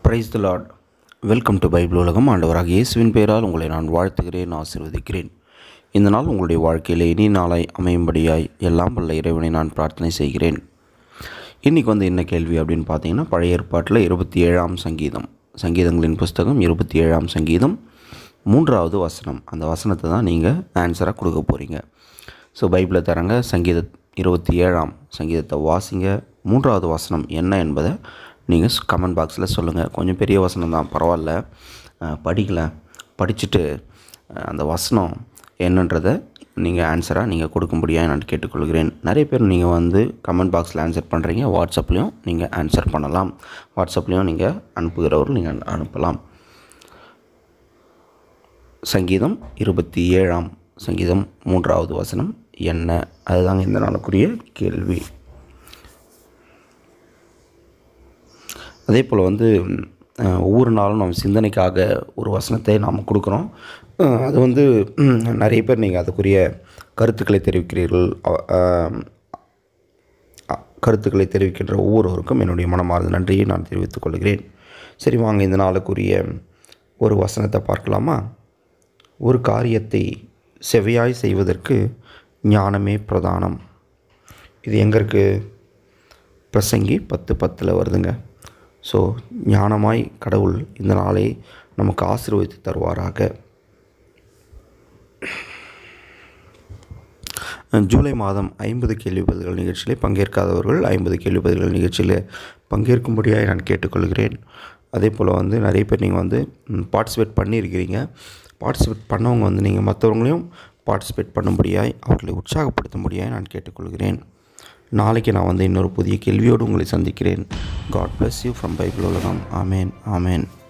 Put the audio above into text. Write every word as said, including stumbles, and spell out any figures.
Price the lord. Welcome to Bible உலகம். ஆண்டவராக இயேசுவின் பெயரால் உங்களை நான் வாழ்த்துகிறேன், ஆசீர்வதிக்கிறேன். இந்த நாள் உங்களுடைய வாழ்க்கையில் இனி நாளாய் அமையும்படியாய் எல்லாம் வல்ல இறைவனை நான் பிரார்த்தனை செய்கிறேன். இன்றைக்கி வந்து என்ன கேள்வி அப்படின்னு பார்த்தீங்கன்னா, பழைய ஏற்பாட்டில் இருபத்தி ஏழாம் சங்கீதம், சங்கீதங்களின் புஸ்தகம் இருபத்தி ஏழாம் சங்கீதம் மூன்றாவது வசனம். அந்த வசனத்தை தான் நீங்கள் ஆன்சராக கொடுக்க போகிறீங்க. ஸோ பைபிளை தரங்க, சங்கீத இருபத்தி ஏழாம் சங்கீதத்தை வாசிங்க. மூன்றாவது வசனம் என்ன என்பதை நீங்கள் கமெண்ட் பாக்ஸில் சொல்லுங்கள். கொஞ்சம் பெரிய வசனம் தான், பரவாயில்ல, படிக்கல, படிச்சுட்டு அந்த வசனம் என்னன்றதை நீங்கள் ஆன்சராக நீங்கள் கொடுக்கும்படியாக நான் கேட்டுக்கொள்கிறேன். நிறைய பேர் நீங்கள் வந்து கமெண்ட் பாக்ஸில் ஆன்சர் பண்ணுறீங்க. வாட்ஸ்அப்லேயும் நீங்கள் ஆன்சர் பண்ணலாம். வாட்ஸ்அப்லேயும் நீங்கள் அனுப்புகிறவர்கள் நீங்கள் அனுப்பலாம். சங்கீதம் இருபத்தி ஏழாம் சங்கீதம் மூன்றாவது வசனம் என்ன? அதுதாங்க இந்த நாளுக்குரிய கேள்வி. அதே போல் வந்து ஒவ்வொரு நாளும் நம்ம சிந்தனைக்காக ஒரு வசனத்தை நாம் கொடுக்குறோம். அது வந்து நிறைய பேர் நீங்கள் அதுக்குரிய கருத்துக்களை தெரிவிக்கிறீர்கள். கருத்துக்களை தெரிவிக்கின்ற ஒவ்வொருவருக்கும் என்னுடைய மனமார்ந்த நன்றியை நான் தெரிவித்துக் கொள்கிறேன். சரி, வாங்க இந்த நாளுக்குரிய ஒரு வசனத்தை பார்க்கலாமா? ஒரு காரியத்தை செவையாய் செய்வதற்கு ஞானமே பிரதானம். இது எங்கே இருக்குது? பிரசங்கி பத்து பத்தில் வருதுங்க. ஸோ ஞானமாய் கடவுள் இந்த நாளை நமக்கு ஆசீர்வதித்து தருவாராக. ஜூலை மாதம் ஐம்பது கேள்வி பதில்கள் நிகழ்ச்சியில் பங்கேற்காதவர்கள் ஐம்பது கேள்வி பதில்கள் நிகழ்ச்சியில் பங்கேற்கும்படியாக நான் கேட்டுக்கொள்கிறேன். அதே போல் வந்து நிறைய பேர் நீங்கள் வந்து பார்ட்டிசிபேட் பண்ணியிருக்கிறீங்க. பார்ட்டிசிபேட் பண்ணவங்க வந்து நீங்கள் மற்றவங்களையும் பார்ட்டிசிபேட் பண்ணும்படியாய் அவர்களை உற்சாகப்படுத்தும்படியாக நான் கேட்டுக்கொள்கிறேன். நாளைக்கு நான் வந்து இன்னொரு புதிய கேள்வியோடு உங்களை சந்திக்கிறேன். God bless you from Bible உலகம். ஆமேன், ஆமேன்.